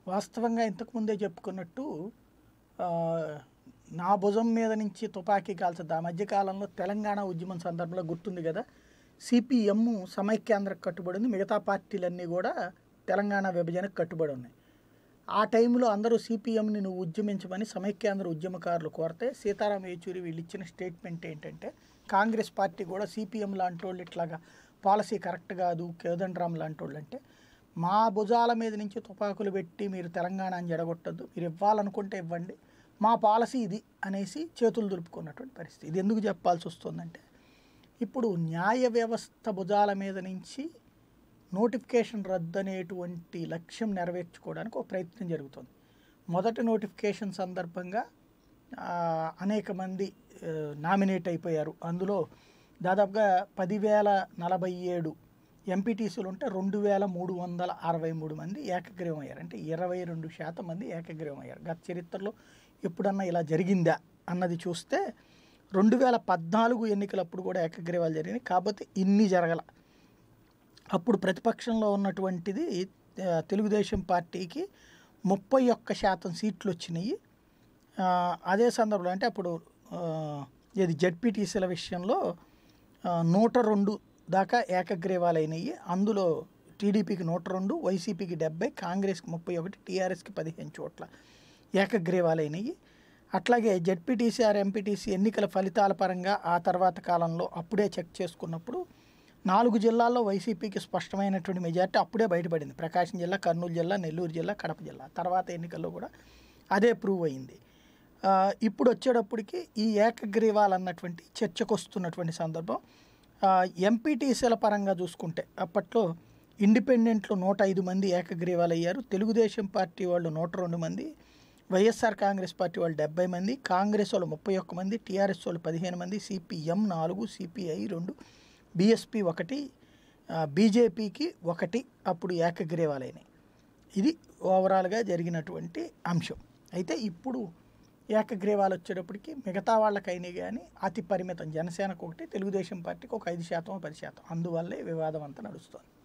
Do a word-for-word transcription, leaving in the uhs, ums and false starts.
వాస్తవంగా ఇంతకుముందే చెప్పుకున్నట్టు ఆహ్, నా భుజం మీద నుంచి తుపాకీ కాల్చొద్దు. ఆ మధ్య కాలంలో తెలంగాణ ఉద్యమం సందర్భంలో గుర్తుంది గదా! సీపీఎం సమైక్యాంధ్రకు కట్టుబడి ఉంది. మిగతా పార్టీలన్నీ గూడా తెలంగాణ విభజనకు కట్టుబడి ఉన్నాయి. ఆ టైంలో అందరూ సీపీఎంని నువ్వు ఉద్యమించమని సమైక్యాంధ్ర ఉద్యమకారులు కోరితే సీతారాం యేచూరి వీళ్ళు ఇచ్చిన స్టేట్మెంట్ ఏంటంటే, కాంగ్రెస్ పార్టీ కూడా సీపీఎం లాంటోళ్ళు ఇట్లాగా పాలసీ కరెక్ట్ కాదు, కోదండరాం లాంటోళ్ళు అంటే, మా భుజాల మీద నుంచి తుపాకులు పెట్టి మీరు తెలంగాణని జడగొట్టద్దు, మీరు ఇవ్వాలనుకుంటే ఇవ్వండి, మా పాలసీ ఇది అనేసి చేతులు దులుపుకున్నటువంటి పరిస్థితి. ఇది ఎందుకు చెప్పాల్సి వస్తుందంటే, ఇప్పుడు న్యాయ వ్యవస్థ భుజాల మీద నుంచి నోటిఫికేషన్ రద్దు అనేటువంటి లక్ష్యం నెరవేర్చుకోవడానికి ఒక ప్రయత్నం జరుగుతుంది. మొదటి నోటిఫికేషన్ సందర్భంగా ఆ, అనేక మంది ఆ, నామినేట్ అయిపోయారు. అందులో దాదాపుగా పదివేల నలభై ఏడు ఎంపీటీసీలు ఉంటే రెండు వేల మూడు వందల అరవై మూడు మంది ఏకగ్రీవం అయ్యారు. అంటే ఇరవై రెండు శాతం మంది ఏకగ్రీవం అయ్యారు. గత చరిత్రలో ఎప్పుడన్నా ఇలా జరిగిందా అన్నది చూస్తే రెండు వేల పద్నాలుగు ఎన్నికలప్పుడు కూడా ఏకగ్రీవాలు జరిగినాయి. కాకపోతే ఇన్ని జరగల. అప్పుడు ప్రతిపక్షంలో ఉన్నటువంటిది ఆ, తెలుగుదేశం పార్టీకి ముప్పై ఒక్క శాతం సీట్లు వచ్చినాయి. ఆ, అదే సందర్భంలో అంటే అప్పుడు ఆ, ఇది జడ్పీటీసీల విషయంలో ఆ, నూట రెండు దాకా ఏకగ్రీవాలు అయినాయి. అందులో టీడీపీకి నూట రెండు, వైసీపీకి డెబ్బై, కాంగ్రెస్కి ముప్పై ఒకటి, టీఆర్ఎస్కి పదిహేను చోట్ల ఏకగ్రీవాలు అయినాయి. అట్లాగే జడ్పీటీసీఆర్ ఎంపీటీసీ ఎన్నికల ఫలితాల పరంగా ఆ తర్వాత కాలంలో అప్పుడే చెక్ చేసుకున్నప్పుడు నాలుగు జిల్లాల్లో వైసీపీకి స్పష్టమైనటువంటి మెజార్టీ అప్పుడే బయటపడింది. ప్రకాశం జిల్లా, కర్నూలు జిల్లా, నెల్లూరు జిల్లా, కడప జిల్లా. తర్వాత ఎన్నికల్లో కూడా అదే ప్రూవ్ అయింది. ఆ, ఇప్పుడు వచ్చేటప్పటికి ఈ ఏకగ్రీవాలు అన్నటువంటి చర్చకు వస్తున్నటువంటి సందర్భం. ఆ, ఎంపీటీసీల పరంగా చూసుకుంటే అప్పట్లో ఇండిపెండెంట్లు నూట ఐదు మంది ఏకగ్రీవాలు అయ్యారు. తెలుగుదేశం పార్టీ వాళ్ళు నూట రెండు మంది, వైఎస్ఆర్ కాంగ్రెస్ పార్టీ వాళ్ళు డెబ్బై మంది, కాంగ్రెస్ వాళ్ళు ముప్పై ఒక్క మంది, టీఆర్ఎస్ వాళ్ళు పదిహేను మంది, సిపిఎం నాలుగు, సిపిఐ రెండు, బీఎస్పీ ఒకటి, ఆ, బీజేపీకి ఒకటి అప్పుడు ఏకగ్రీవాలైనాయి. ఇది ఓవరాల్గా జరిగినటువంటి అంశం. అయితే ఇప్పుడు ఏకగ్రీవాలు వచ్చేటప్పటికి మిగతా వాళ్ళకైనాయి కానీ అతి పరిమితం. జనసేనకు ఒకటి, తెలుగుదేశం పార్టీకి ఒక ఐదు శాతం పది శాతం. అందువల్లే వివాదం అంతా నడుస్తుంది.